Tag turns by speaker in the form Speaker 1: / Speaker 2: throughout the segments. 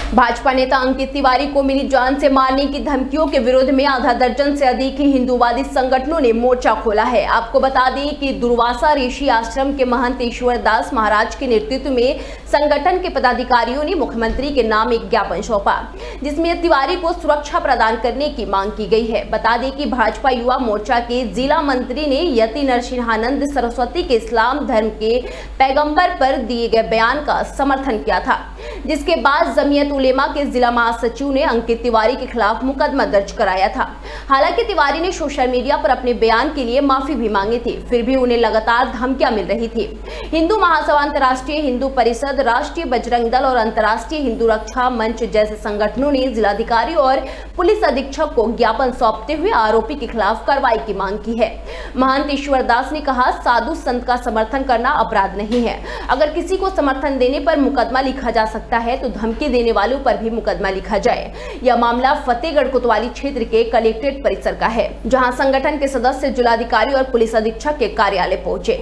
Speaker 1: भाजपा नेता अंकित तिवारी को मिली जान से मारने की धमकियों के विरोध में आधा दर्जन से अधिक हिंदूवादी संगठनों ने मोर्चा खोला है। आपको बता दें कि दुर्वासा ऋषि आश्रम के महंत ईश्वर दास महाराज के नेतृत्व में संगठन के पदाधिकारियों ने मुख्यमंत्री के नाम एक ज्ञापन सौंपा, जिसमें तिवारी को सुरक्षा प्रदान करने की मांग की गई है। बता दें कि भाजपा युवा मोर्चा के जिला मंत्री ने यति नरसिंहानंद सरस्वती के इस्लाम धर्म के पैगंबर पर दिए गए बयान का समर्थन किया था, जिसके बाद जमीयत उलेमा के जिला महासचिव ने अंकित तिवारी के खिलाफ मुकदमा दर्ज कराया था। हालांकि तिवारी ने सोशल मीडिया पर अपने बयान के लिए माफी भी मांगी थी, फिर भी उन्हें लगातार धमकियां मिल रही थी। हिंदू महासभा, अंतर्राष्ट्रीय हिंदू परिषद, राष्ट्रीय बजरंग दल और अंतर्राष्ट्रीय हिंदू रक्षा मंच जैसे संगठनों ने जिलाधिकारी और पुलिस अधीक्षक को ज्ञापन सौंपते हुए आरोपी के खिलाफ कार्रवाई की मांग की है। महंत ईश्वर दास ने कहा, साधु संत का समर्थन करना अपराध नहीं है। अगर किसी को समर्थन देने पर मुकदमा लिखा जा सकता है तो धमकी देने वालों पर भी मुकदमा लिखा जाए। यह मामला फतेहगढ़ कोतवाली क्षेत्र के कलेक्ट्रेट परिसर का है, जहां संगठन के सदस्य जिलाधिकारी और पुलिस अधीक्षक के कार्यालय पहुंचे।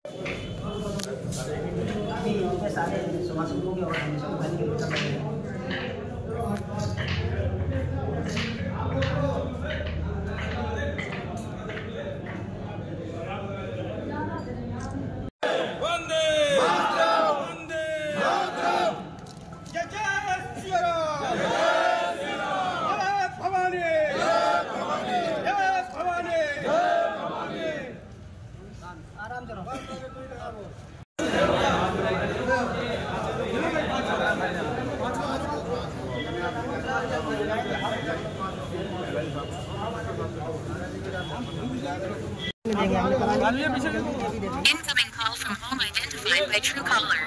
Speaker 2: Incoming call from home identified by Truecaller.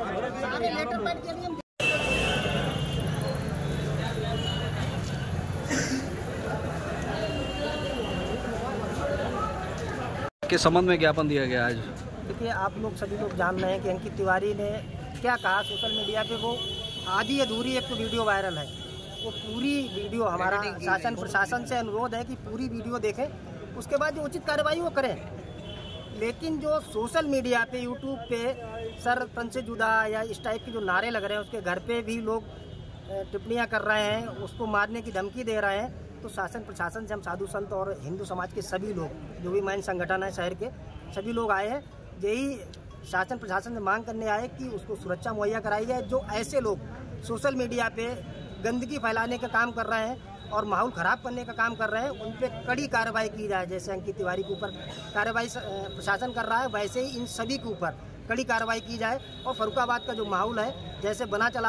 Speaker 3: के संबंध में ज्ञापन दिया गया आज।
Speaker 4: देखिए, आप लोग सभी लोग जान रहे हैं कि अंकित तिवारी ने क्या कहा सोशल मीडिया पे। वो आधी अधूरी एक तो वीडियो वायरल है, वो पूरी वीडियो हमारा शासन प्रशासन से अनुरोध है कि पूरी वीडियो देखें, उसके बाद जो उचित कार्रवाई वो करें। लेकिन जो सोशल मीडिया पे, यूट्यूब पे सर तन से जुदा या इस टाइप के जो नारे लग रहे हैं, उसके घर पे भी लोग टिप्पणियां कर रहे हैं, उसको मारने की धमकी दे रहे हैं, तो शासन प्रशासन से हम साधु संत और हिंदू समाज के सभी लोग, जो भी मैन संगठन है शहर के, सभी लोग आए हैं। यही शासन प्रशासन से मांग करने आए कि उसको सुरक्षा मुहैया कराई जाए। जो ऐसे लोग सोशल मीडिया पे गंदगी फैलाने का काम कर रहे हैं और माहौल ख़राब करने का काम कर रहे हैं, उन पे कड़ी कार्रवाई की जाए। जैसे अंकित तिवारी के ऊपर कार्रवाई प्रशासन कर रहा है, वैसे ही इन सभी के ऊपर कड़ी कार्रवाई की जाए। और फर्रुखाबाद का जो माहौल है, जैसे बना चला